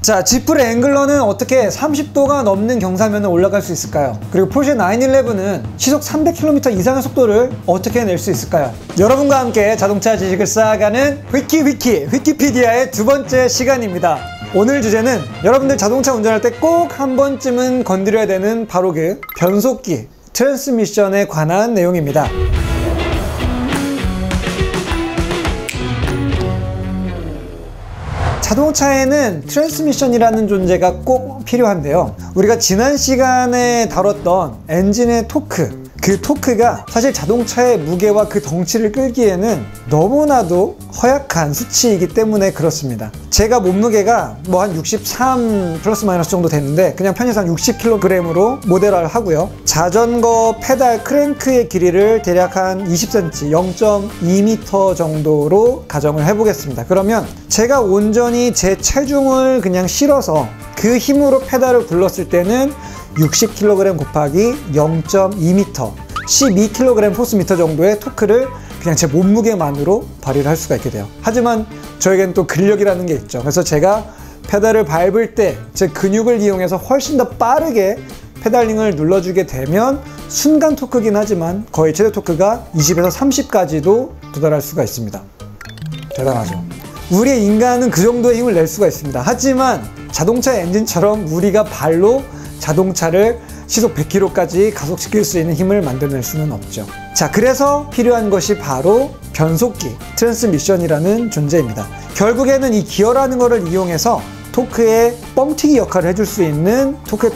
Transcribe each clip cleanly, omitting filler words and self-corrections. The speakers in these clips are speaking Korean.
자, 지프 랭글러는 어떻게 30도가 넘는 경사면을 올라갈 수 있을까요? 그리고 포르쉐 911은 시속 300km 이상의 속도를 어떻게 낼 수 있을까요? 여러분과 함께 자동차 지식을 쌓아가는 위키피디아의 두 번째 시간입니다. 오늘 주제는 여러분들 자동차 운전할 때 꼭 한 번쯤은 건드려야 되는 바로 그 변속기, 트랜스미션에 관한 내용입니다. 자동차에는 트랜스미션이라는 존재가 꼭 필요한데요. 우리가 지난 시간에 다뤘던 엔진의 토크, 그 토크가 사실 자동차의 무게와 그 덩치를 끌기에는 너무나도 허약한 수치이기 때문에 그렇습니다. 제가 몸무게가 뭐 한 63 플러스 마이너스 정도 되는데 그냥 편의상 60kg으로 모델화를 하고요. 자전거 페달 크랭크의 길이를 대략 한 20cm, 0.2m 정도로 가정을 해보겠습니다. 그러면 제가 온전히 제 체중을 그냥 실어서 그 힘으로 페달을 굴렀을 때는 60kg 곱하기 0.2m, 12kg 포스미터 정도의 토크를 그냥 제 몸무게만으로 발휘를 할 수가 있게 돼요. 하지만 저에겐 또 근력이라는 게 있죠. 그래서 제가 페달을 밟을 때 제 근육을 이용해서 훨씬 더 빠르게 페달링을 눌러주게 되면 순간 토크긴 하지만 거의 최대 토크가 20에서 30까지도 도달할 수가 있습니다. 대단하죠. 우리 인간은 그 정도의 힘을 낼 수가 있습니다. 하지만 자동차 엔진처럼 우리가 발로 자동차를 시속 100km까지 가속시킬 수 있는 힘을 만들어낼 수는 없죠. 자, 그래서 필요한 것이 바로 변속기, 트랜스미션이라는 존재입니다. 결국에는 이 기어라는 것을 이용해서 토크의 뻥튀기 역할을 해줄 수 있는 토크의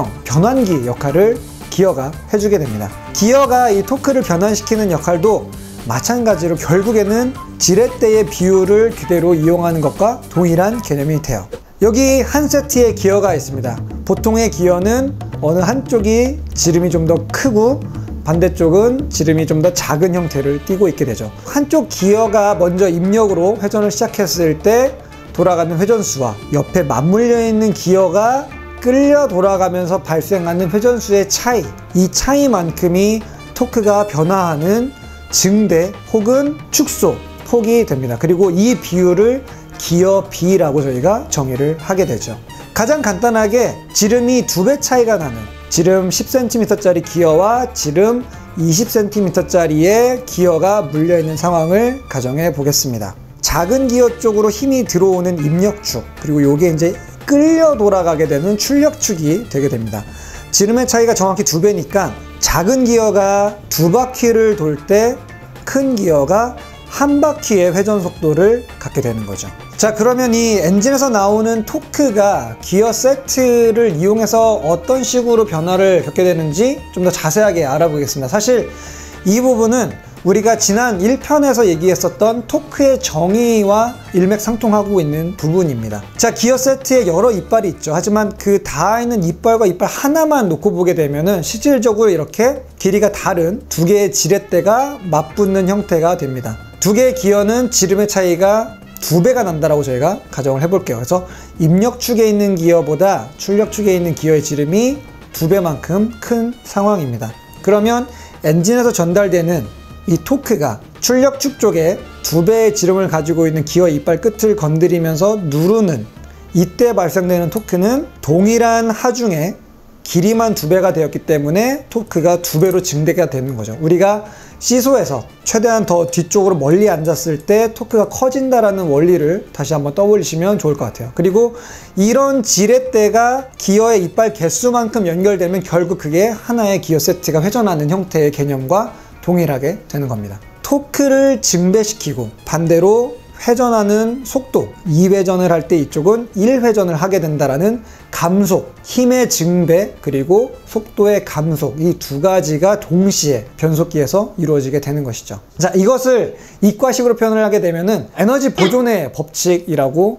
변환기 역할을 기어가 해주게 됩니다. 기어가 이 토크를 변환시키는 역할도 마찬가지로 결국에는 지렛대의 비율을 그대로 이용하는 것과 동일한 개념이 돼요. 여기 한 세트의 기어가 있습니다. 보통의 기어는 어느 한쪽이 지름이 좀 더 크고 반대쪽은 지름이 좀 더 작은 형태를 띠고 있게 되죠. 한쪽 기어가 먼저 입력으로 회전을 시작했을 때 돌아가는 회전수와 옆에 맞물려 있는 기어가 끌려 돌아가면서 발생하는 회전수의 차이, 이 차이만큼이 토크가 변화하는 증대 혹은 축소, 폭이 됩니다. 그리고 이 비율을 기어 B라고 저희가 정의를 하게 되죠. 가장 간단하게 지름이 2배 차이가 나는 지름 10cm짜리 기어와 지름 20cm짜리의 기어가 물려있는 상황을 가정해 보겠습니다. 작은 기어 쪽으로 힘이 들어오는 입력축, 그리고 요게 이제 끌려 돌아가게 되는 출력축이 되게 됩니다. 지름의 차이가 정확히 2배니까 작은 기어가 2바퀴를 돌 때 큰 기어가 한 바퀴의 회전 속도를 갖게 되는 거죠. 자, 그러면 이 엔진에서 나오는 토크가 기어 세트를 이용해서 어떤 식으로 변화를 겪게 되는지 좀 더 자세하게 알아보겠습니다. 사실 이 부분은 우리가 지난 1편에서 얘기했었던 토크의 정의와 일맥상통하고 있는 부분입니다. 자, 기어 세트에 여러 이빨이 있죠. 하지만 그 닿아 있는 이빨과 이빨 하나만 놓고 보게 되면은 실질적으로 이렇게 길이가 다른 두 개의 지렛대가 맞붙는 형태가 됩니다. 두 개의 기어는 지름의 차이가 2배가 난다라고 저희가 가정을 해볼게요. 그래서 입력축에 있는 기어보다 출력축에 있는 기어의 지름이 2배만큼 큰 상황입니다. 그러면 엔진에서 전달되는 이 토크가 출력축 쪽에 2배의 지름을 가지고 있는 기어 이빨 끝을 건드리면서 누르는 이때 발생되는 토크는 동일한 하중에 길이만 2배가 되었기 때문에 토크가 2배로 증대가 되는 거죠. 우리가 시소에서 최대한 더 뒤쪽으로 멀리 앉았을 때 토크가 커진다라는 원리를 다시 한번 떠올리시면 좋을 것 같아요. 그리고 이런 지렛대가 기어의 이빨 개수만큼 연결되면 결국 그게 하나의 기어 세트가 회전하는 형태의 개념과 동일하게 되는 겁니다. 토크를 증배시키고 반대로 회전하는 속도, 2회전을 할 때 이쪽은 1회전을 하게 된다라는 감속, 힘의 증배 그리고 속도의 감속, 이 두 가지가 동시에 변속기에서 이루어지게 되는 것이죠. 자, 이것을 이과식으로 표현을 하게 되면은 에너지 보존의 법칙이라고,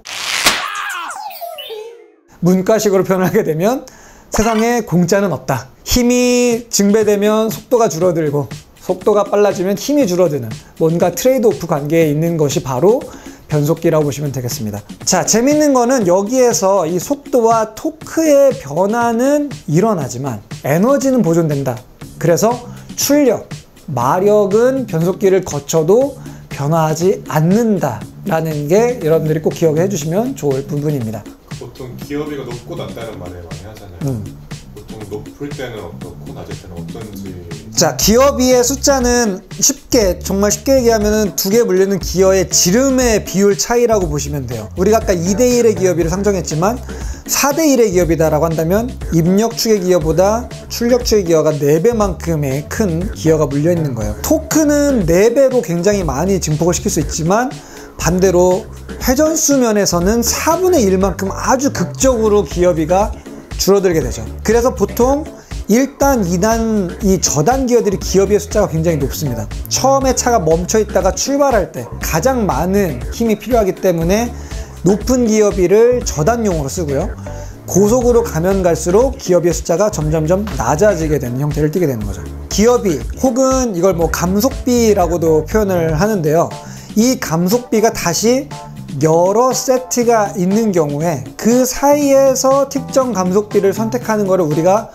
문과식으로 표현을 하게 되면 세상에 공짜는 없다. 힘이 증배되면 속도가 줄어들고 속도가 빨라지면 힘이 줄어드는 뭔가 트레이드오프 관계에 있는 것이 바로 변속기라고 보시면 되겠습니다. 자, 재밌는 거는 여기에서 이 속도와 토크의 변화는 일어나지만 에너지는 보존된다. 그래서 출력, 마력은 변속기를 거쳐도 변화하지 않는다 라는 게 여러분들이 꼭 기억해 주시면 좋을 부분입니다. 보통 기어비가 높고 낮다는 말을 많이 하잖아요. 보통 높을 때는 어떻고 낮을 때는 어떤지. 자, 기어비의 숫자는 정말 쉽게 얘기하면 두 개 물리는 기어의 지름의 비율 차이라고 보시면 돼요. 우리가 아까 2대1의 기어비를 상정했지만 4대1의 기어비다라고 한다면 입력축의 기어보다 출력축의 기어가 4배만큼의 큰 기어가 물려 있는 거예요. 토크는 4배로 굉장히 많이 증폭을 시킬 수 있지만 반대로 회전수 면에서는 4분의 1만큼 아주 극적으로 기어비가 줄어들게 되죠. 그래서 보통 1단, 2단 이 저단 기어들이 기어비의 숫자가 굉장히 높습니다. 처음에 차가 멈춰 있다가 출발할 때 가장 많은 힘이 필요하기 때문에 높은 기어비를 저단용으로 쓰고요. 고속으로 가면 갈수록 기어비의 숫자가 점점점 낮아지게 되는 형태를 띠게 되는 거죠. 기어비 혹은 이걸 뭐 감속비라고도 표현을 하는데요. 이 감속비가 다시 여러 세트가 있는 경우에 그 사이에서 특정 감속비를 선택하는 것을 우리가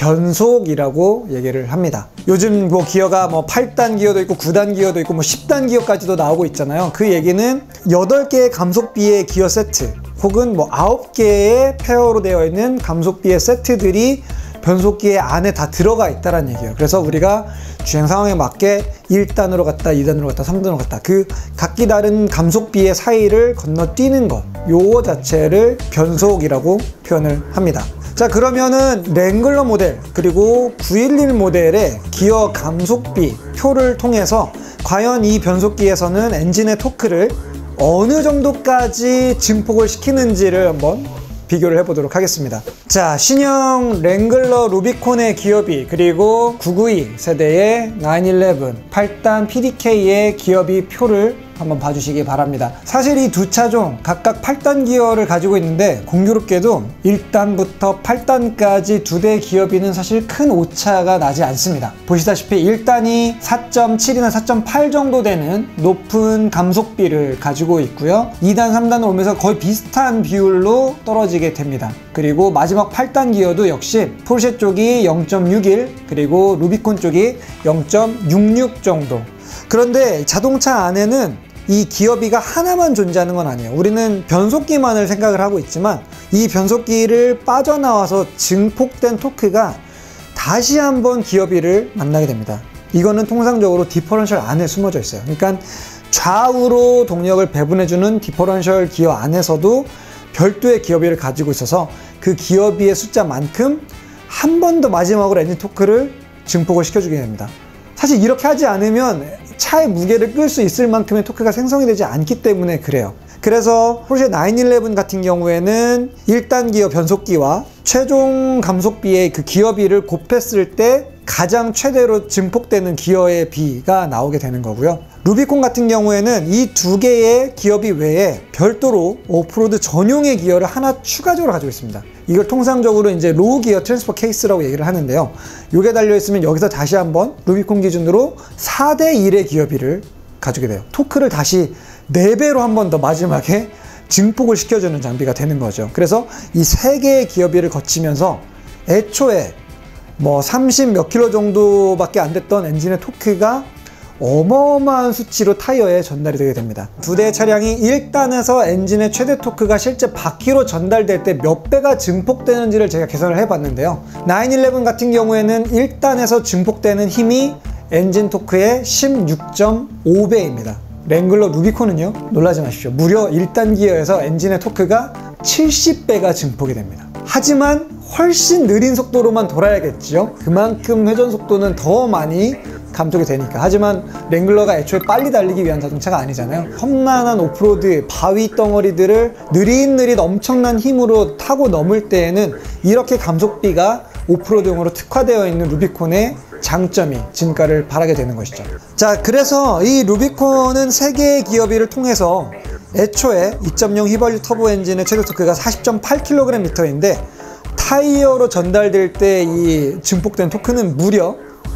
변속이라고 얘기를 합니다. 요즘 뭐 기어가 뭐 8단 기어도 있고 9단 기어도 있고 뭐 10단 기어까지도 나오고 있잖아요. 그 얘기는 8개의 감속비의 기어 세트 혹은 뭐 9개의 페어로 되어 있는 감속비의 세트들이 변속기의 안에 다 들어가 있다는 얘기예요. 그래서 우리가 주행 상황에 맞게 1단으로 갔다, 2단으로 갔다, 3단으로 갔다 그 각기 다른 감속비의 사이를 건너뛰는 것, 요거 자체를 변속이라고 표현을 합니다. 자, 그러면은 랭글러 모델 그리고 911 모델의 기어 감속비 표를 통해서 과연 이 변속기에서는 엔진의 토크를 어느 정도까지 증폭을 시키는지를 한번 비교를 해보도록 하겠습니다. 자, 신형 랭글러 루비콘의 기어비 그리고 992 세대의 911 8단 PDK의 기어비 표를 한번 봐주시기 바랍니다. 사실 이 두 차종 각각 8단 기어를 가지고 있는데 공교롭게도 1단부터 8단까지 두 대 기어비는 사실 큰 오차가 나지 않습니다. 보시다시피 1단이 4.7이나 4.8 정도 되는 높은 감속비를 가지고 있고요. 2단, 3단을 오면서 거의 비슷한 비율로 떨어지게 됩니다. 그리고 마지막 8단 기어도 역시 포르쉐 쪽이 0.61 그리고 루비콘 쪽이 0.66 정도. 그런데 자동차 안에는 이 기어비가 하나만 존재하는 건 아니에요. 우리는 변속기만을 생각을 하고 있지만 이 변속기를 빠져나와서 증폭된 토크가 다시 한번 기어비를 만나게 됩니다. 이거는 통상적으로 디퍼런셜 안에 숨어져 있어요. 그러니까 좌우로 동력을 배분해주는 디퍼런셜 기어 안에서도 별도의 기어비를 가지고 있어서 그 기어비의 숫자만큼 한 번 더 마지막으로 엔진 토크를 증폭을 시켜주게 됩니다. 사실 이렇게 하지 않으면 차의 무게를 끌 수 있을 만큼의 토크가 생성이 되지 않기 때문에 그래요. 그래서 포르쉐 911 같은 경우에는 1단 기어 변속기와 최종 감속비의 그 기어비를 곱했을 때 가장 최대로 증폭되는 기어의 비가 나오게 되는 거고요. 루비콘 같은 경우에는 이 두 개의 기어비 외에 별도로 오프로드 전용의 기어를 하나 추가적으로 가지고 있습니다. 이걸 통상적으로 이제 로우 기어 트랜스퍼 케이스라고 얘기를 하는데요. 이게 달려있으면 여기서 다시 한번 루비콘 기준으로 4대1의 기어비를 가지게 돼요. 토크를 다시 4배로 한 번 더 마지막에 증폭을 시켜주는 장비가 되는 거죠. 그래서 이 3개의 기어비를 거치면서 애초에 뭐 30 몇 킬로 정도밖에 안 됐던 엔진의 토크가 어마어마한 수치로 타이어에 전달이 되게 됩니다. 두 대의 차량이 1단에서 엔진의 최대 토크가 실제 바퀴로 전달될 때 몇 배가 증폭되는지를 제가 계산을 해봤는데요. 911 같은 경우에는 1단에서 증폭되는 힘이 엔진 토크의 16.5배입니다. 랭글러 루비콘은요, 놀라지 마십시오. 무려 1단 기어에서 엔진의 토크가 70배가 증폭이 됩니다. 하지만 훨씬 느린 속도로만 돌아야겠죠. 그만큼 회전 속도는 더 많이 감속이 되니까. 하지만 랭글러가 애초에 빨리 달리기 위한 자동차가 아니잖아요. 험난한 오프로드, 바위 덩어리들을 느릿느릿 엄청난 힘으로 타고 넘을 때에는 이렇게 감속비가 오프로드용으로 특화되어 있는 루비콘의 장점이 진가를 발하게 되는 것이죠. 자, 그래서 이 루비콘은 3개의 기어비를 통해서 애초에 2.0 휘발유 터보 엔진의 최대 토크가 40.8kgm인데 타이어로 전달될 때 이 증폭된 토크는 무려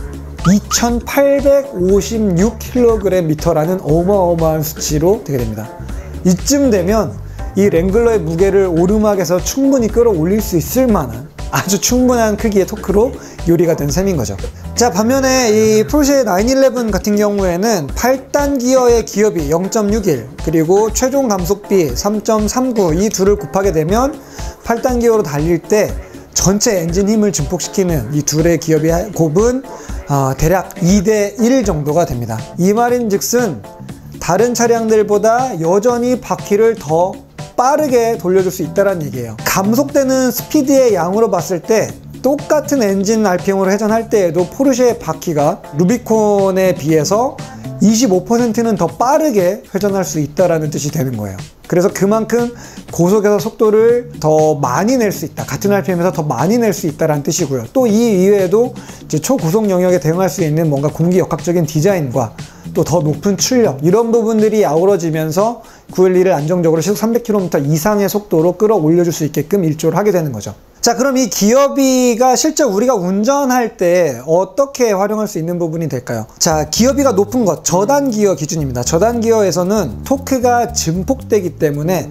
2856kgm라는 어마어마한 수치로 되게 됩니다. 이쯤 되면 이 랭글러의 무게를 오르막에서 충분히 끌어올릴 수 있을 만한 아주 충분한 크기의 토크로 요리가 된 셈인 거죠. 자, 반면에 이 포르쉐 911 같은 경우에는 8단 기어의 기어비 0.61 그리고 최종 감속비 3.39 이 둘을 곱하게 되면 8단 기어로 달릴 때 전체 엔진 힘을 증폭시키는 이 둘의 기업의 곱은 대략 2대1 정도가 됩니다. 이 말인즉슨 다른 차량들보다 여전히 바퀴를 더 빠르게 돌려줄 수 있다는 얘기예요. 감속되는 스피드의 양으로 봤을 때 똑같은 엔진 RPM으로 회전할 때에도 포르쉐의 바퀴가 루비콘에 비해서 25%는 더 빠르게 회전할 수 있다는 뜻이 되는 거예요. 그래서 그만큼 고속에서 속도를 더 많이 낼 수 있다. 같은 RPM에서 더 많이 낼 수 있다는 뜻이고요. 또 이 이외에도 이제 초고속 영역에 대응할 수 있는 뭔가 공기역학적인 디자인과 또 더 높은 출력, 이런 부분들이 아우러지면서 911을 안정적으로 시속 300km 이상의 속도로 끌어올려줄 수 있게끔 일조를 하게 되는 거죠. 자, 그럼 이 기어비가 실제 우리가 운전할 때 어떻게 활용할 수 있는 부분이 될까요? 자, 기어비가 높은 것, 저단 기어 기준입니다. 저단 기어에서는 토크가 증폭되기 때문에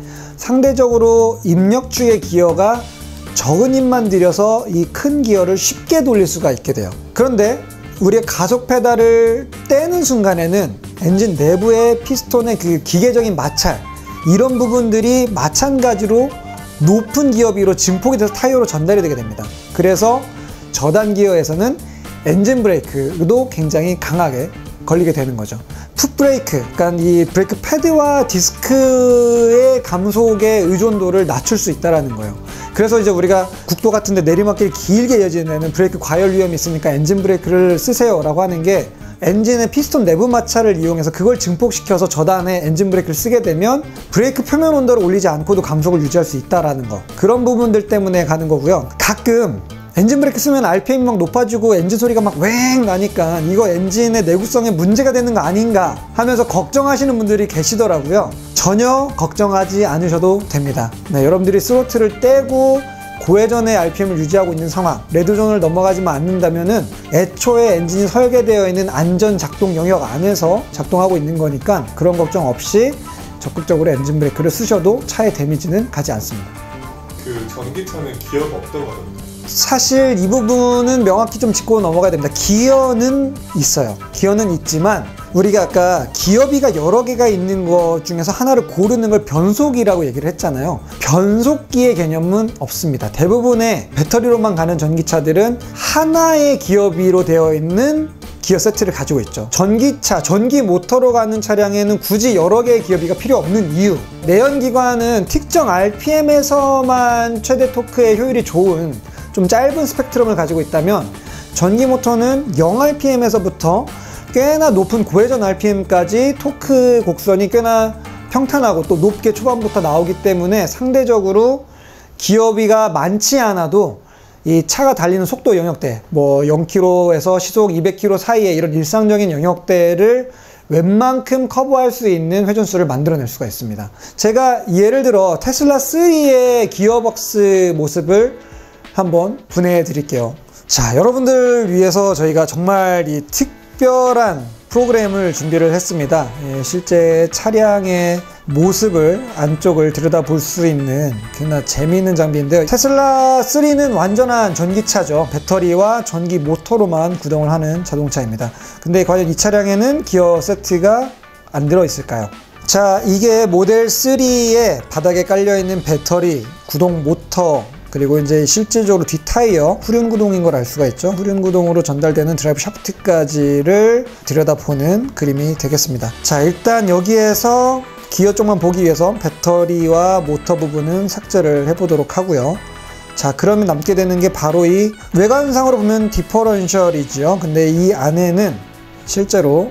상대적으로 입력주의 기어가 적은 힘만 들여서 이 큰 기어를 쉽게 돌릴 수가 있게 돼요. 그런데 우리가 가속 페달을 떼는 순간에는 엔진 내부의 피스톤의 그 기계적인 마찰, 이런 부분들이 마찬가지로 높은 기어비로 증폭이 돼서 타이어로 전달이 되게 됩니다. 그래서 저단 기어에서는 엔진 브레이크도 굉장히 강하게 걸리게 되는 거죠. 풋 브레이크, 그러니까 이 브레이크 패드와 디스크의 감속의 의존도를 낮출 수 있다는 거예요. 그래서 이제 우리가 국도 같은데 내리막길 길게 이어지는 데는 브레이크 과열 위험이 있으니까 엔진 브레이크를 쓰세요 라고 하는 게, 엔진의 피스톤 내부 마찰을 이용해서 그걸 증폭시켜서 저단에 엔진 브레이크를 쓰게 되면 브레이크 표면 온도를 올리지 않고도 감속을 유지할 수 있다라는 거, 그런 부분들 때문에 가는 거고요. 가끔 엔진 브레이크 쓰면 RPM이 막 높아지고 엔진 소리가 막 웽 나니까 이거 엔진의 내구성에 문제가 되는 거 아닌가 하면서 걱정하시는 분들이 계시더라고요. 전혀 걱정하지 않으셔도 됩니다. 네, 여러분들이 스로틀을 떼고 고회전의 RPM을 유지하고 있는 상황, 레드존을 넘어가지만 않는다면은 애초에 엔진이 설계되어 있는 안전 작동 영역 안에서 작동하고 있는 거니까 그런 걱정 없이 적극적으로 엔진 브레이크를 쓰셔도 차의 데미지는 가지 않습니다. 그 전기차는 기어가 없다고 하던데. 사실 이 부분은 명확히 좀 짚고 넘어가야 됩니다. 기어는 있어요. 기어는 있지만 우리가 아까 기어비가 여러 개가 있는 것 중에서 하나를 고르는 걸 변속이라고 얘기를 했잖아요. 변속기의 개념은 없습니다. 대부분의 배터리로만 가는 전기차들은 하나의 기어비로 되어 있는 기어 세트를 가지고 있죠. 전기차, 전기 모터로 가는 차량에는 굳이 여러 개의 기어비가 필요 없는 이유, 내연기관은 특정 RPM에서만 최대 토크의 효율이 좋은 좀 짧은 스펙트럼을 가지고 있다면, 전기 모터는 0rpm에서부터 꽤나 높은 고회전 rpm까지 토크 곡선이 꽤나 평탄하고 또 높게 초반부터 나오기 때문에 상대적으로 기어비가 많지 않아도 이 차가 달리는 속도 영역대, 뭐 0km에서 시속 200km 사이에 이런 일상적인 영역대를 웬만큼 커버할 수 있는 회전수를 만들어낼 수가 있습니다. 제가 예를 들어 테슬라 3의 기어박스 모습을 한번 분해해 드릴게요. 자, 여러분들 위해서 저희가 정말 이 특별한 프로그램을 준비를 했습니다. 예, 실제 차량의 모습을, 안쪽을 들여다볼 수 있는 꽤나 재미있는 장비인데요. 테슬라 3는 완전한 전기차죠. 배터리와 전기 모터로만 구동을 하는 자동차입니다. 근데 과연 이 차량에는 기어 세트가 안 들어있을까요? 자, 이게 모델 3의 바닥에 깔려있는 배터리, 구동 모터, 그리고 이제 실질적으로 뒷타이어 후륜 구동인 걸 알 수가 있죠. 후륜 구동으로 전달되는 드라이브 샤프트까지를 들여다보는 그림이 되겠습니다. 자, 일단 여기에서 기어 쪽만 보기 위해서 배터리와 모터 부분은 삭제를 해보도록 하고요. 자, 그러면 남게 되는 게 바로 이 외관상으로 보면 디퍼런셜이죠. 근데 이 안에는 실제로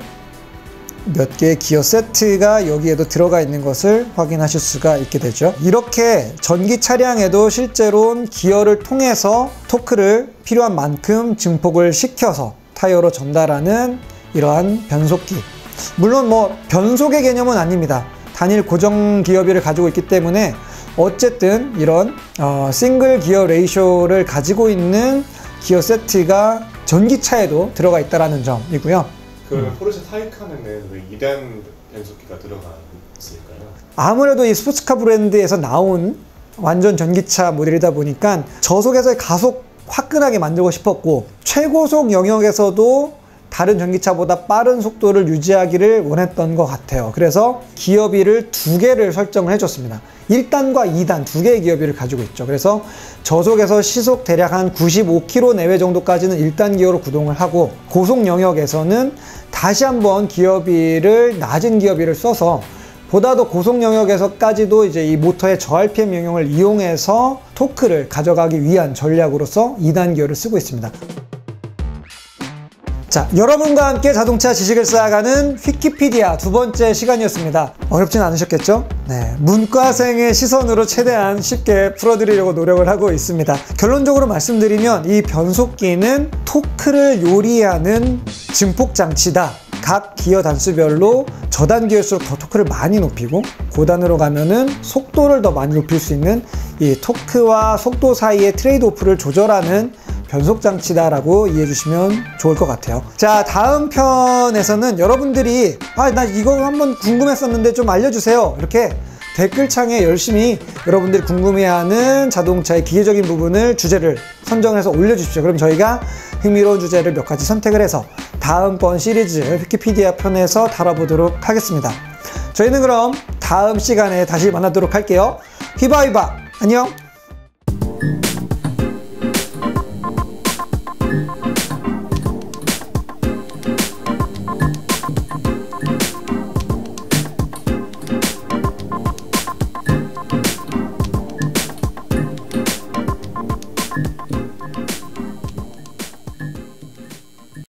몇 개의 기어 세트가 여기에도 들어가 있는 것을 확인하실 수가 있게 되죠. 이렇게 전기 차량에도 실제로 기어를 통해서 토크를 필요한 만큼 증폭을 시켜서 타이어로 전달하는 이러한 변속기, 물론 뭐 변속의 개념은 아닙니다. 단일 고정 기어비를 가지고 있기 때문에 어쨌든 이런 싱글 기어 레이쇼를 가지고 있는 기어 세트가 전기차에도 들어가 있다는 점이고요. 그러면 포르쉐 타이칸에는 왜 2단 변속기가 들어가 있을까요? 아무래도 이 스포츠카 브랜드에서 나온 완전 전기차 모델이다 보니까 저속에서의 가속 화끈하게 만들고 싶었고, 최고속 영역에서도 다른 전기차보다 빠른 속도를 유지하기를 원했던 것 같아요. 그래서 기어비를 2개를 설정을 해줬습니다. 1단과 2단 2개의 기어비를 가지고 있죠. 그래서 저속에서 시속 대략 한 95km 내외 정도까지는 1단 기어로 구동을 하고, 고속 영역에서는 다시 한번 기어비를 낮은 기어비를 써서 보다 더 고속 영역에서까지도 이제 이 모터의 저RPM 영역을 이용해서 토크를 가져가기 위한 전략으로서 2단 기어를 쓰고 있습니다. 자, 여러분과 함께 자동차 지식을 쌓아가는 위키피디아 2번째 시간이었습니다. 어렵진 않으셨겠죠? 네, 문과생의 시선으로 최대한 쉽게 풀어드리려고 노력을 하고 있습니다. 결론적으로 말씀드리면 이 변속기는 토크를 요리하는 증폭장치다. 각 기어 단수별로 저단기일수록 더 토크를 많이 높이고, 고단으로 가면은 속도를 더 많이 높일 수 있는 이 토크와 속도 사이의 트레이드오프를 조절하는 변속장치다라고 이해해 주시면 좋을 것 같아요. 자, 다음 편에서는 여러분들이 나 이거 한번 궁금했었는데 좀 알려주세요, 이렇게 댓글창에 열심히 여러분들이 궁금해하는 자동차의 기계적인 부분을 주제를 선정해서 올려주십시오. 그럼 저희가 흥미로운 주제를 몇 가지 선택을 해서 다음번 시리즈 위키피디아 편에서 다뤄보도록 하겠습니다. 저희는 그럼 다음 시간에 다시 만나도록 할게요. 휘바휘바 안녕.